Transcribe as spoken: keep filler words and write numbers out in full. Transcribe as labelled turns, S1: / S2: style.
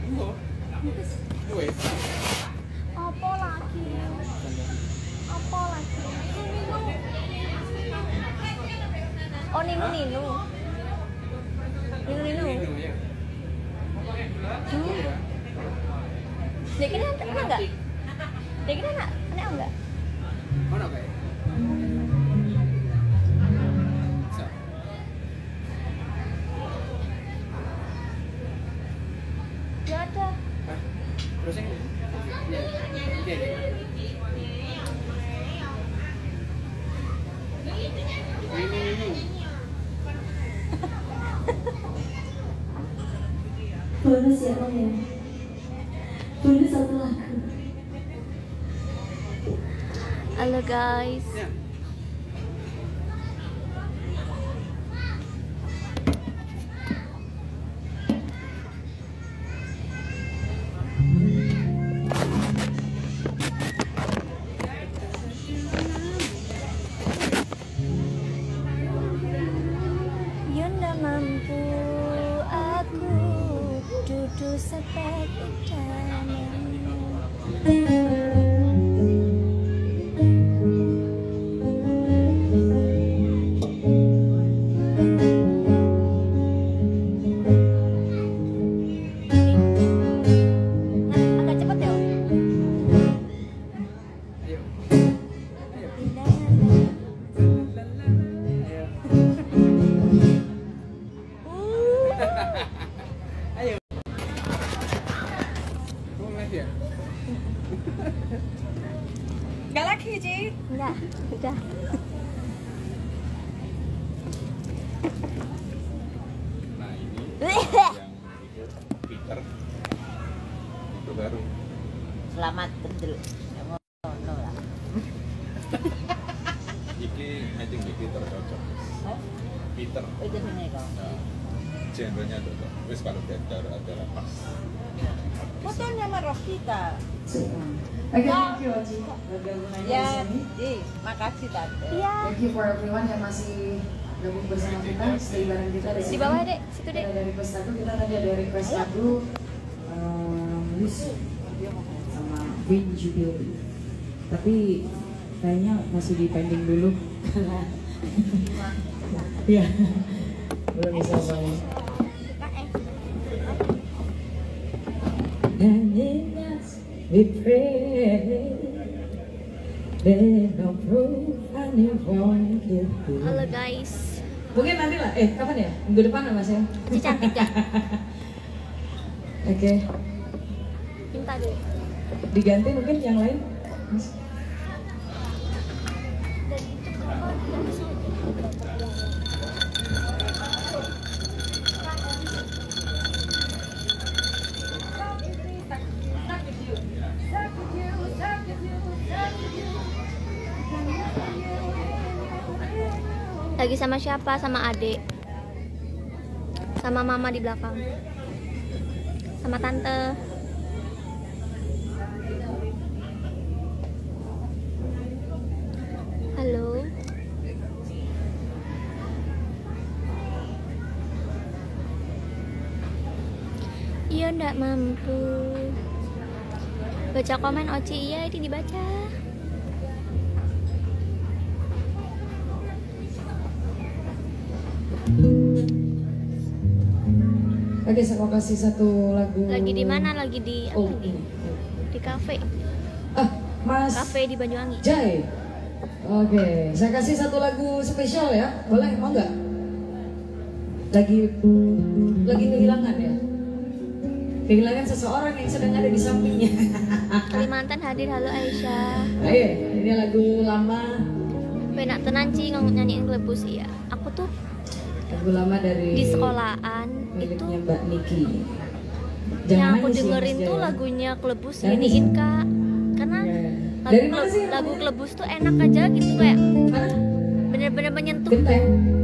S1: Apa lagi? Apa lagi? Oh, Ninu Ninu. Ninu Ninu. Hmm. Dia kira anak enggak? Dia kira anak anak enggak?
S2: Mana kayak?
S1: Dia ada.
S2: Terus yang Oke. Ini ini.
S3: Boleh siapa ya? Boleh satu lagu.
S1: Halo guys.
S2: Ya.
S1: Yunda mampu aku duduk sebagai tamanmu. Agak cepet ya.
S2: Ayo. Ayo. Kamu ngeliat ya?
S4: Gak lagi, Ci.
S1: Enggak, udah.
S5: Nah ini yang itu Peter itu baru.
S4: Selamat kendel. Ngono lah.
S5: Iki matching di Peter cocok. Peter.
S4: Oh, itu ini kok.
S5: Nah, genrenya cocok. Wis kalau Peter adalah pas.
S4: Fotonya sama kita.
S3: Oke, thank you Oci. Gabungannya
S4: Ya,
S3: di sini.
S4: Ci. Makasih Tante.
S1: Iya.
S3: Thank you for everyone yang masih gabung bersama kita, stay bareng kita di sini.
S1: Di bawah, Dek. Situ, Dek.
S3: Kita ada request lagu, kita tadi ada request lagu um, Lucy sama Win Jubilee. Tapi kayaknya masih di pending dulu. Iya. Belum bisa main. And in us we pray, there's no proof anyone can prove.
S1: Halo guys.
S3: Mungkin nanti lah, eh kapan ya? Minggu depan lah mas ya?
S1: Masih cantik ya?
S3: Oke,
S1: Minta deh.
S3: diganti mungkin yang lain? Mas?
S1: Lagi sama siapa? Sama adik. Sama mama di belakang. Sama tante. Halo. Iya ndak mampu. Baca komen Oci, iya ini dibaca.
S3: Oke, saya mau kasih satu lagu.
S1: Lagi di mana? Lagi di apa
S3: Oh,
S1: lagi?
S3: ini.
S1: Di kafe.
S3: Ah, Mas
S1: Kafe di Banyuwangi.
S3: Jai. Oke, saya kasih satu lagu spesial ya. Boleh, mau nggak? Lagi lagi kehilangan ya? Kehilangan seseorang yang sedang ada di sampingnya.
S1: Kalimantan hadir, halo Aisyah.
S3: Ayo, ini lagu lama.
S1: Penak tenan Ci ngomong nyanyiin Glebus ya. Aku tuh
S3: Lagu lama dari
S1: di sekolahan itu
S3: miliknya Mbak Niki.
S1: yang aku
S3: nangis ya,
S1: dengerin
S3: Mas
S1: tuh
S3: Jaya.
S1: lagunya Glebus
S3: Jangan
S1: giniin
S3: nangis.
S1: Kak. Karena
S3: Ya.
S1: lagu,
S3: Dari mana sih
S1: lagu
S3: namanya?
S1: Glebus tuh enak aja gitu kayak
S3: Mana?
S1: bener-bener menyentuh.
S3: Genteng.